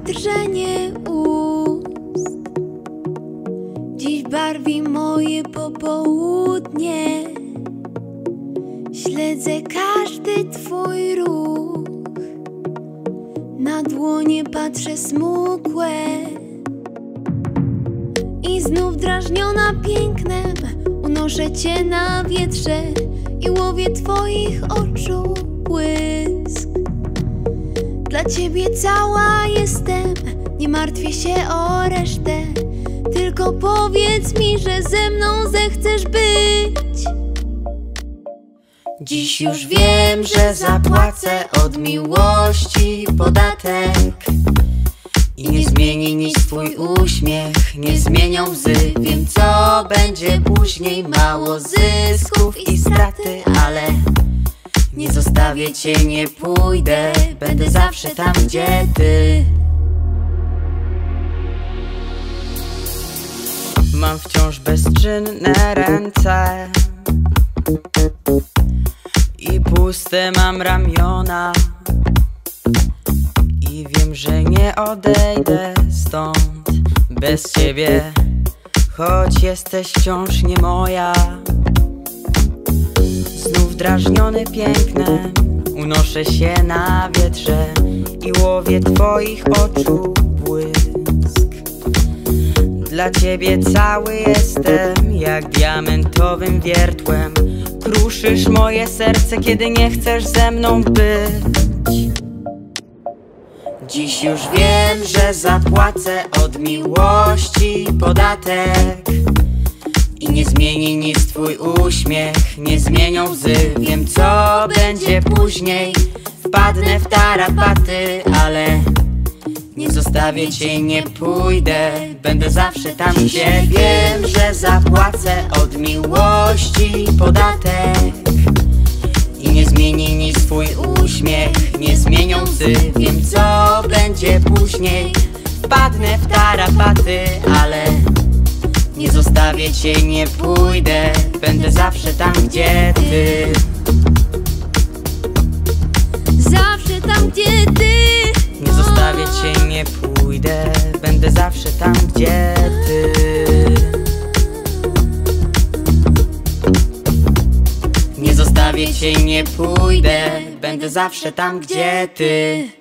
drżenie ust. Dziś barwi moje popołudnie. Śledzę każdy twój ruch. Na dłonie patrzę smukłe. I znów drażniona pięknem unoszę cię na wietrze i łowię twoich oczu błysk. Dla ciebie cała jestem, nie martwię się o resztę. Tylko powiedz mi, że ze mną zechcesz być. Dziś już wiem, że zapłacę od miłości podatek. I nie zmieni nic twój uśmiech, nie zmienią łzy. Wiem, co będzie później, mało zysków i straty, ale nie zostawię cię, nie pójdę. Będę zawsze tam, gdzie ty. Mam wciąż bezczynne ręce i puste mam ramiona. I wiem, że nie odejdę stąd bez ciebie, choć jesteś wciąż nie moja. Znów drażniony pięknem unoszę się na wietrze i łowię twoich oczu błysk. Dla ciebie cały jestem jak diamentowym wiertłem. Kruszysz moje serce, kiedy nie chcesz ze mną być. Dziś już wiem, że zapłacę od miłości podatek. I nie zmieni nic twój uśmiech, nie zmienią łzy. Wiem, co będzie później, wpadnę w tarapaty, ale nie zostawię cię, nie pójdę. Będę zawsze tam, gdzie wiem, że zapłacę od miłości podatek. I nie zmieni nic twój uśmiech, nie zmienią łzy. Wiem, co będzie później, wpadnę w tarapaty, ale nie zostawię cię, nie pójdę. Będę zawsze tam, gdzie ty. Zawsze tam, gdzie ty. Nie zostawię cię, nie pójdę. Będę zawsze tam, gdzie ty. Nie zostawię cię, nie pójdę. Będę zawsze tam, gdzie ty.